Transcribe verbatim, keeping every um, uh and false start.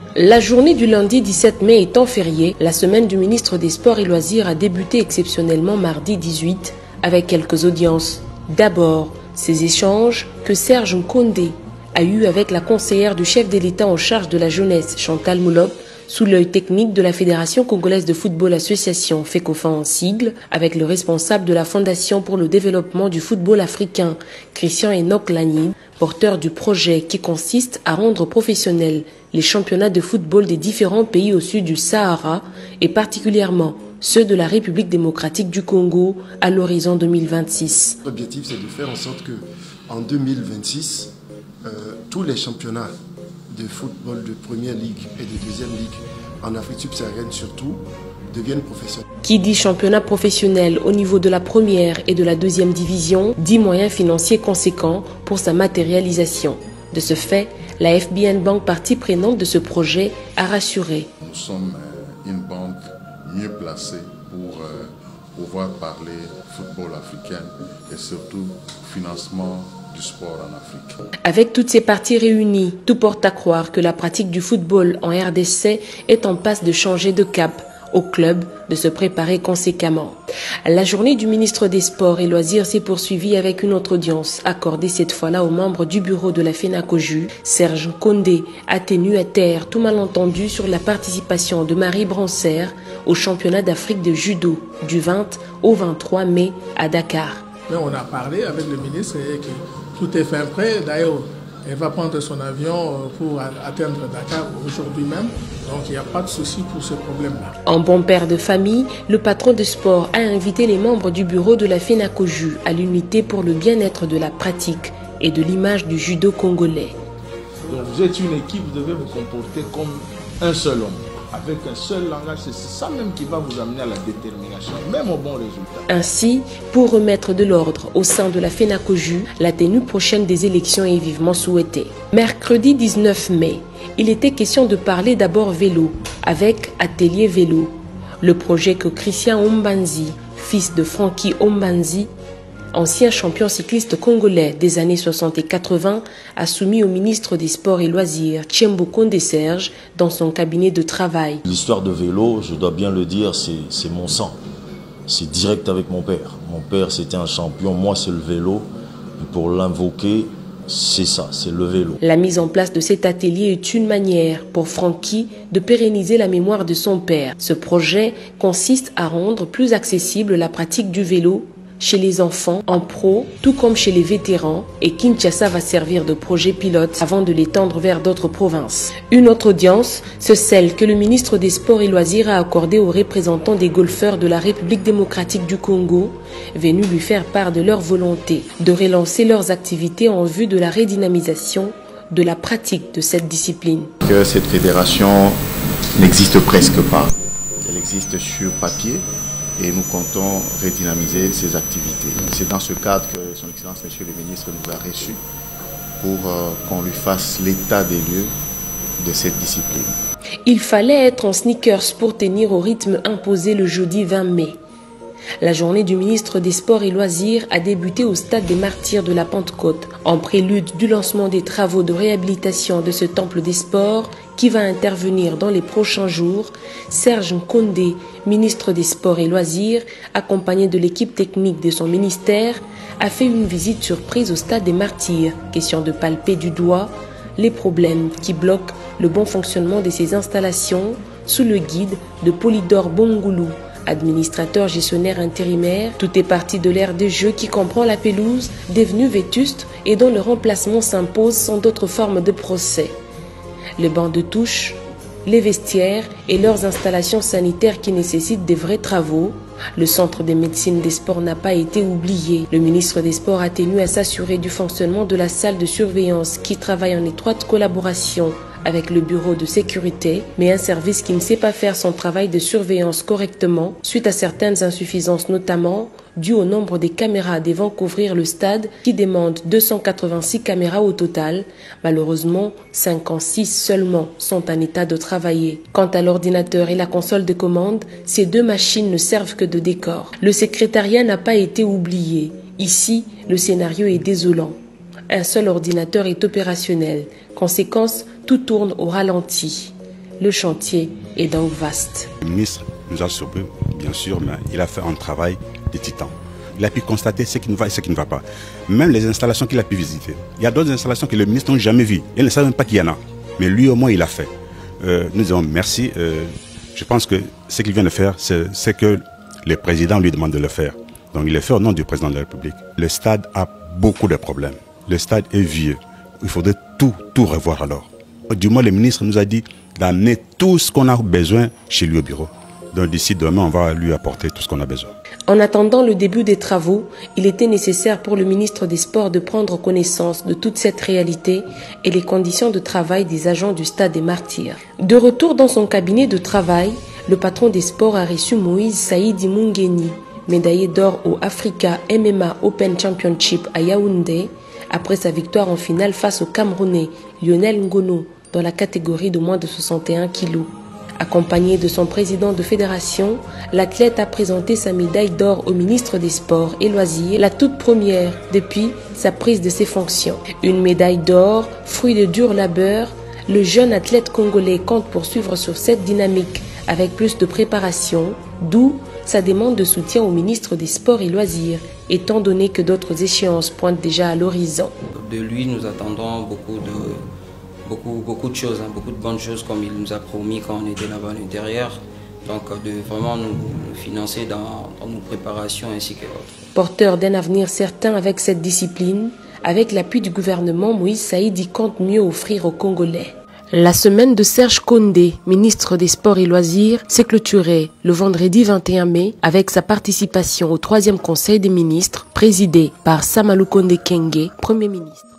La journée du lundi dix-sept mai étant fériée, la semaine du ministre des Sports et Loisirs a débuté exceptionnellement mardi dix-huit avec quelques audiences. D'abord, ces échanges que Serge Nkondé a eus avec la conseillère du chef de l'État en charge de la jeunesse, Chantal Moulop, sous l'œil technique de la Fédération congolaise de football association FECOFA en sigle, avec le responsable de la Fondation pour le développement du football africain, Christian Enoch Lagny, porteur du projet qui consiste à rendre professionnels les championnats de football des différents pays au sud du Sahara et particulièrement ceux de la République démocratique du Congo à l'horizon deux mille vingt-six. L'objectif, c'est de faire en sorte que en deux mille vingt-six, euh, tous les championnats de football de première ligue et de deuxième ligue en Afrique subsaharienne surtout deviennent professionnels. Qui dit championnat professionnel au niveau de la première et de la deuxième division, dit moyens financiers conséquents pour sa matérialisation. De ce fait, la F B N Bank, partie prenante de ce projet, a rassuré. Nous sommes une banque mieux placée pour euh, pouvoir parler football africain et surtout financement du sport en Afrique. Avec toutes ces parties réunies, tout porte à croire que la pratique du football en R D C est en passe de changer de cap, au club de se préparer conséquemment. La journée du ministre des Sports et Loisirs s'est poursuivie avec une autre audience, accordée cette fois-là aux membres du bureau de la FENACOJU. Serge Nkondé a tenu à terre tout malentendu sur la participation de Marie Brancer au championnat d'Afrique de judo du vingt au vingt-trois mai à Dakar. Mais on a parlé avec le ministre et que tout est fait prêt. D'ailleurs, elle va prendre son avion pour atteindre Dakar aujourd'hui même. Donc il n'y a pas de souci pour ce problème-là. En bon père de famille, le patron de sport a invité les membres du bureau de la FENACOJU à l'unité pour le bien-être de la pratique et de l'image du judo congolais. Donc vous êtes une équipe, vous devez vous comporter comme un seul homme. Avec un seul langage, c'est ça même qui va vous amener à la détermination, même au bon résultat. Ainsi, pour remettre de l'ordre au sein de la FENACOJU, la tenue prochaine des élections est vivement souhaitée. Mercredi dix-neuf mai, il était question de parler d'abord vélo, avec Atelier Vélo, le projet que Christian Ombanzi, fils de Frankie Ombanzi, ancien champion cycliste congolais des années soixante et quatre-vingt, a soumis au ministre des Sports et Loisirs, Tchembo Kondé Serge, dans son cabinet de travail. L'histoire de vélo, je dois bien le dire, c'est mon sang. C'est direct avec mon père. Mon père, c'était un champion, moi, c'est le vélo. Et pour l'invoquer, c'est ça, c'est le vélo. La mise en place de cet atelier est une manière pour Francky de pérenniser la mémoire de son père. Ce projet consiste à rendre plus accessible la pratique du vélo chez les enfants, en pro, tout comme chez les vétérans, et Kinshasa va servir de projet pilote avant de l'étendre vers d'autres provinces. Une autre audience, c'est celle que le ministre des Sports et Loisirs a accordée aux représentants des golfeurs de la République démocratique du Congo, venus lui faire part de leur volonté de relancer leurs activités en vue de la redynamisation de la pratique de cette discipline. Que cette fédération n'existe presque pas. Elle existe sur papier. Et nous comptons redynamiser ces activités. C'est dans ce cadre que son Excellence Monsieur le Ministre nous a reçus pour euh, qu'on lui fasse l'état des lieux de cette discipline. Il fallait être en sneakers pour tenir au rythme imposé le jeudi vingt mai. La journée du ministre des Sports et Loisirs a débuté au stade des Martyrs de la Pentecôte, en prélude du lancement des travaux de réhabilitation de ce temple des sports qui va intervenir dans les prochains jours. Serge Nkondé, ministre des Sports et Loisirs, accompagné de l'équipe technique de son ministère, a fait une visite surprise au stade des Martyrs, question de palper du doigt les problèmes qui bloquent le bon fonctionnement de ces installations sous le guide de Polydore Bongoulou, administrateur gestionnaire intérimaire. Tout est parti de l'aire de jeu qui comprend la pelouse, devenue vétuste et dont le remplacement s'impose sans d'autres formes de procès. Les bancs de touche, les vestiaires et leurs installations sanitaires qui nécessitent des vrais travaux. Le centre de médecine des sports n'a pas été oublié. Le ministre des Sports a tenu à s'assurer du fonctionnement de la salle de surveillance qui travaille en étroite collaboration avec le bureau de sécurité, mais un service qui ne sait pas faire son travail de surveillance correctement suite à certaines insuffisances, notamment dues au nombre des caméras devant couvrir le stade qui demande deux cent quatre-vingt-six caméras au total. Malheureusement, cinquante-six seulement sont en état de travailler. Quant à l'ordinateur et la console de commande, ces deux machines ne servent que de décor. Le secrétariat n'a pas été oublié. Ici, le scénario est désolant. Un seul ordinateur est opérationnel. Conséquence, tout tourne au ralenti. Le chantier est donc vaste. Le ministre nous a surpris, bien sûr, mais il a fait un travail de titan. Il a pu constater ce qui ne va et ce qui ne va pas. Même les installations qu'il a pu visiter. Il y a d'autres installations que le ministre n'a jamais vues. Il ne savait même pas qu'il y en a. Mais lui, au moins, il a fait. Euh, nous disons merci. Euh, je pense que ce qu'il vient de faire, c'est que le président lui demande de le faire. Donc il le fait au nom du président de la République. Le stade a beaucoup de problèmes. Le stade est vieux. Il faudrait tout, tout revoir alors. Du moins, le ministre nous a dit d'amener tout ce qu'on a besoin chez lui au bureau. Donc d'ici demain, on va lui apporter tout ce qu'on a besoin. En attendant le début des travaux, il était nécessaire pour le ministre des Sports de prendre connaissance de toute cette réalité et les conditions de travail des agents du Stade des Martyrs. De retour dans son cabinet de travail, le patron des sports a reçu Moïse Saïdi Mungeni, médaillé d'or au Africa M M A Open Championship à Yaoundé, après sa victoire en finale face au Camerounais Lionel Ngono dans la catégorie de moins de soixante et un kilos. Accompagné de son président de fédération, l'athlète a présenté sa médaille d'or au ministre des Sports et Loisirs, la toute première depuis sa prise de ses fonctions. Une médaille d'or, fruit de dur labeur, le jeune athlète congolais compte poursuivre sur cette dynamique avec plus de préparation, d'où sa demande de soutien au ministre des Sports et Loisirs, étant donné que d'autres échéances pointent déjà à l'horizon. De lui, nous attendons beaucoup de... Beaucoup, beaucoup de choses, hein, beaucoup de bonnes choses comme il nous a promis quand on était là-bas à l'intérieur. Donc de vraiment nous, nous financer dans, dans nos préparations ainsi que l'autre. Porteur d'un avenir certain avec cette discipline, avec l'appui du gouvernement, Moïse Saïdi compte mieux offrir aux Congolais. La semaine de Serge Kondé, ministre des Sports et Loisirs, s'est clôturée le vendredi vingt et un mai avec sa participation au troisième Conseil des ministres présidé par Samalou Kondé Kenge, Premier ministre.